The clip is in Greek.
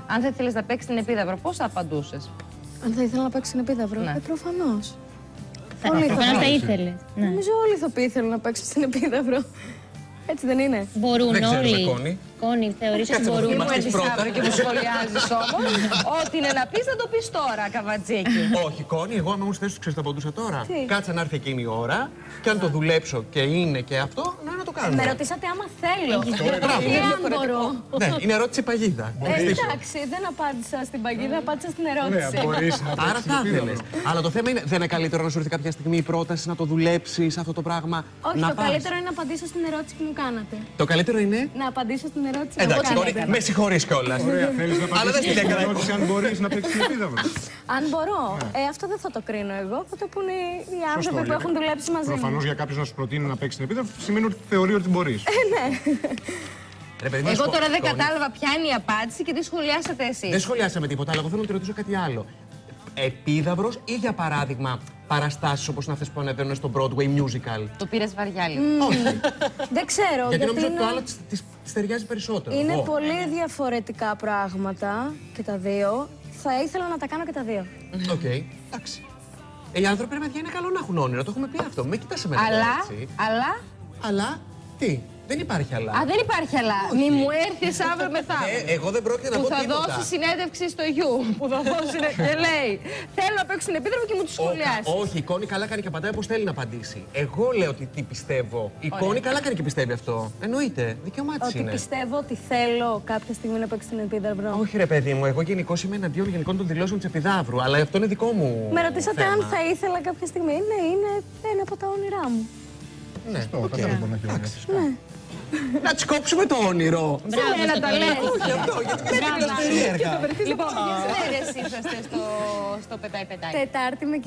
Αν θα ήθελες να παίξεις την Επίδαυρο, πώς θα απαντούσες? Αν θα ήθελα να παίξω στην Επίδαυρο. Ναι. Προφανώς. Προφανώς θα ήθελε. Νομίζω όλοι οι ηθοποιοί θέλουν να παίξουν στην Επίδαυρο. Έτσι δεν είναι? Μπορούν Δεν ξέρουμε, όλοι. Κόνη. Κόνη, θεωρείς ότι μπορούν? Μην μου Είμαστε έρθεις πρώτα. αύριο και μου σχολιάζεις όμως. Ό,τι είναι να πεις θα το πεις τώρα, καβατζίκι. Όχι, Κόνη, εγώ άμα ήμουν στη θέση του, ξέρεις τι θα απαντούσα τώρα. Τι? Κάτσε να έρθει εκείνη η ώρα και αν το δουλέψω και είναι και αυτό, να το κάνουμε. Με ρωτήσατε άμα θέλω. Μπράβο. Ή αν μπορώ. Ναι, είναι ερώτηση παγίδα. Εντάξει, δεν απάντησα στην παγίδα, απάντησα στην ερώτηση. Άρα θα ήθελες. Αλλά το θέμα είναι, δεν είναι καλύτερο να σου έρθει κάποια στιγμή η πρόταση να το δουλέψεις αυτό το πράγμα? Όχι, να το πας? καλύτερο είναι να απαντήσω στην ερώτηση που μου κάνατε. Το καλύτερο είναι. Να απαντήσω στην ερώτηση που μου Εντάξει, Κόνη, κάνατε. με συγχωρείς κιόλας. Ωραία, θέλεις να Αλλά δεν απαντήσεις στην στην έκανα. ερώτηση αν μπορείς να παίξεις την Επίδαυρο. Αν μπορώ. Αυτό δεν θα το κρίνω εγώ. Θα το πούνε οι άνθρωποι που έχουν δουλέψει μαζί μου. Προφανώς για κάποιον να σου προτείνει να παίξει την Επίδαυρο σημαίνει ότι θεωρεί ότι μπορείς. Ρε, παιδί, να σου Εγώ πω, τώρα δεν Κόνη, κατάλαβα ποια είναι η απάντηση και τι σχολιάσατε εσείς. Δεν σχολιάσαμε τίποτα, αλλά εγώ θέλω να τη ρωτήσω κάτι άλλο. Επίδαυρος ή για παράδειγμα παραστάσεις όπως είναι αυτές που ανεβαίνουν στο Broadway musical? Το πήρες βαριά λίγο. Όχι. Δεν ξέρω. Γιατί νομίζω ότι είναι- το άλλο της ταιριάζει περισσότερο. Είναι Εγώ. πολύ διαφορετικά πράγματα και τα δύο. Θα ήθελα να τα κάνω και τα δύο. Οκ, εντάξει. Οι άνθρωποι, ρε παιδιά, είναι καλό να έχουν όνειρα. Το έχουμε πει αυτό. Με κοιτάς εμένα τώρα, έτσι. Αλλά τι, δεν υπάρχει αλλά. Α, δεν υπάρχει αλλά. Μη μου έρθεις αύριο μεθαύριο. Εγώ δεν πρόκειται να Που πω θα τίποτα. δώσει συνέντευξη στο γιου. Που θα δώσει και λέει θέλω να παίξω στην Επίδαυρο και μου τη σχολιάσει. Όχι, η Κόνη καλά κάνει και απαντάει όπως θέλει να απαντήσει. Εγώ λέω ότι τι πιστεύω. Η Κόνη καλά κάνει και πιστεύει αυτό. Εννοείται. Δικαίωμά της Ότι είναι. πιστεύω ότι θέλω κάποια στιγμή να παίξω στην Επίδαυρο. Όχι, ρε παιδί μου, εγώ γενικώς είμαι εναντίον γενικών των δηλώσεων της Επιδαύρου. Αλλά αυτό είναι δικό μου. Με ρωτήσατε θέμα. αν θα ήθελα κάποια στιγμή. Ναι, είναι ένα από τα όνειρά μου. Ναι, Το καθένα μπορεί να έχει όνειρα. Ναι. Να της κόψουμε το όνειρο. Μπράβο, να τα λέει. Όχι αυτό, γιατί δεν είναι περίεργα. Λοιπόν, ποιες μέρες είσαστε στο Πετάει Πετάει? Τετάρτη με